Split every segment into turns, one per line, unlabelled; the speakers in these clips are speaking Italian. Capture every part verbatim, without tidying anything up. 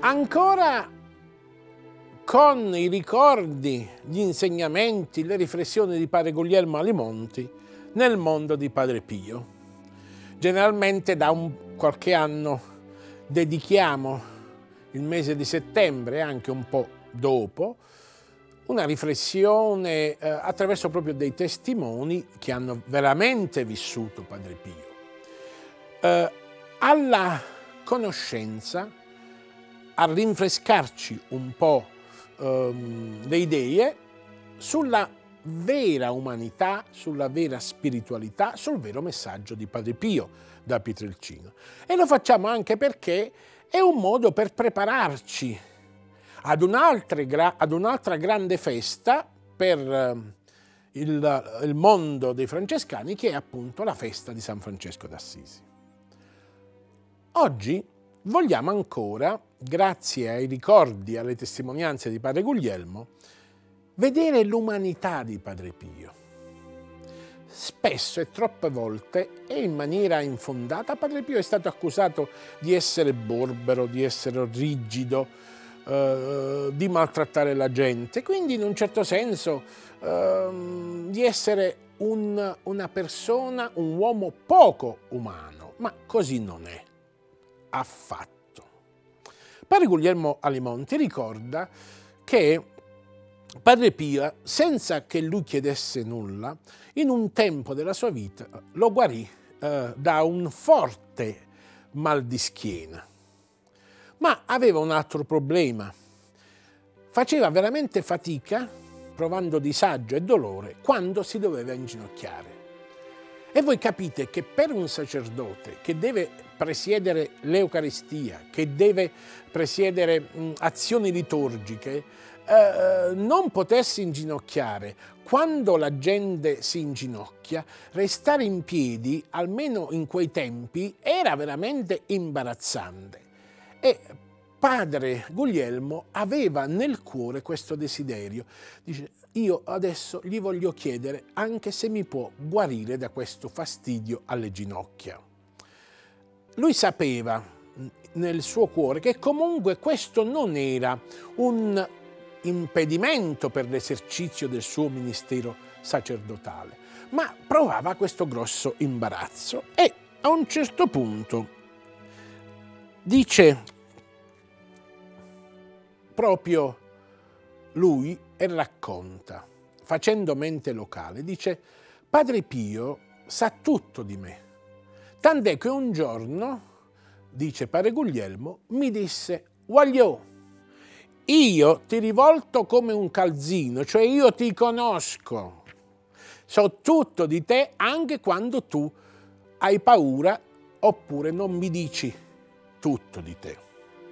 Ancora con i ricordi, gli insegnamenti, le riflessioni di padre Guglielmo Alimonti nel mondo di Padre Pio. Generalmente da un qualche anno dedichiamo il mese di settembre e anche un po' dopo una riflessione eh, attraverso proprio dei testimoni che hanno veramente vissuto Padre Pio, eh, alla conoscenza, a rinfrescarci un po' ehm, le idee sulla vera umanità, sulla vera spiritualità, sul vero messaggio di Padre Pio da Pietrelcino. E lo facciamo anche perché è un modo per prepararci ad un'altra, ad un'altra grande festa per il, il mondo dei francescani, che è appunto la festa di San Francesco d'Assisi. Oggi vogliamo ancora, grazie ai ricordi, alle testimonianze di padre Guglielmo, vedere l'umanità di Padre Pio. Spesso e troppe volte, e in maniera infondata, Padre Pio è stato accusato di essere borbero, di essere rigido, eh, di maltrattare la gente, quindi in un certo senso eh, di essere un, una persona, un uomo poco umano, ma così non è affatto. Padre Guglielmo Alimonti ricorda che Padre Pio, senza che lui chiedesse nulla, in un tempo della sua vita lo guarì eh, da un forte mal di schiena. Ma aveva un altro problema. Faceva veramente fatica, provando disagio e dolore, quando si doveva inginocchiare. E voi capite che per un sacerdote che deve presiedere l'Eucaristia, che deve presiedere mh, azioni liturgiche, eh, non potersi inginocchiare quando la gente si inginocchia, restare in piedi, almeno in quei tempi, era veramente imbarazzante. E padre Guglielmo aveva nel cuore questo desiderio. Dice: io adesso gli voglio chiedere anche se mi può guarire da questo fastidio alle ginocchia. Lui sapeva nel suo cuore che comunque questo non era un impedimento per l'esercizio del suo ministero sacerdotale, ma provava questo grosso imbarazzo. E a un certo punto dice proprio lui e racconta, facendo mente locale, dice: Padre Pio sa tutto di me, tant'è che un giorno, dice padre Guglielmo, mi disse: Guagliò, io ti rivolto come un calzino, cioè io ti conosco, so tutto di te anche quando tu hai paura oppure non mi dici tutto di te.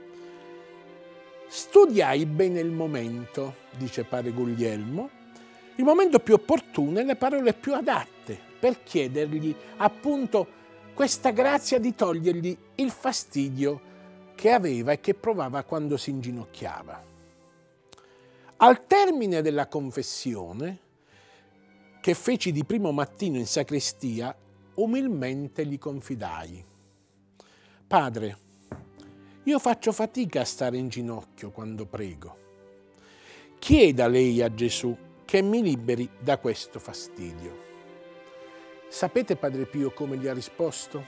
Studiai bene il momento, dice padre Guglielmo, il momento più opportuno e le parole più adatte per chiedergli appunto questa grazia di togliergli il fastidio che aveva e che provava quando si inginocchiava. Al termine della confessione che feci di primo mattino in sacrestia, umilmente gli confidai: Padre, io faccio fatica a stare in ginocchio quando prego. Chieda lei a Gesù che mi liberi da questo fastidio. Sapete Padre Pio come gli ha risposto?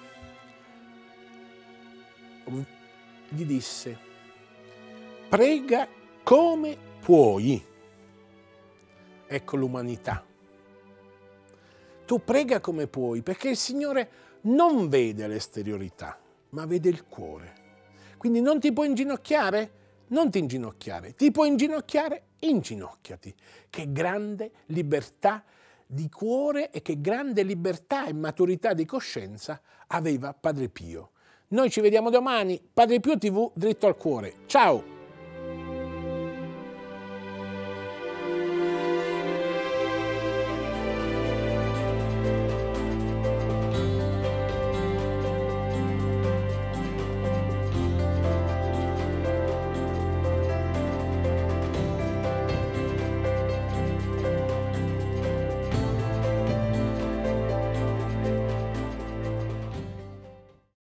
Gli disse: prega come puoi. Ecco l'umanità. Tu prega come puoi, perché il Signore non vede l'esteriorità, ma vede il cuore. Quindi non ti puoi inginocchiare? Non ti inginocchiare. Ti puoi inginocchiare? Inginocchiati. Che grande libertà di cuore e che grande libertà e maturità di coscienza aveva Padre Pio. Noi ci vediamo domani. Padre Pio tivù, dritto al cuore. Ciao!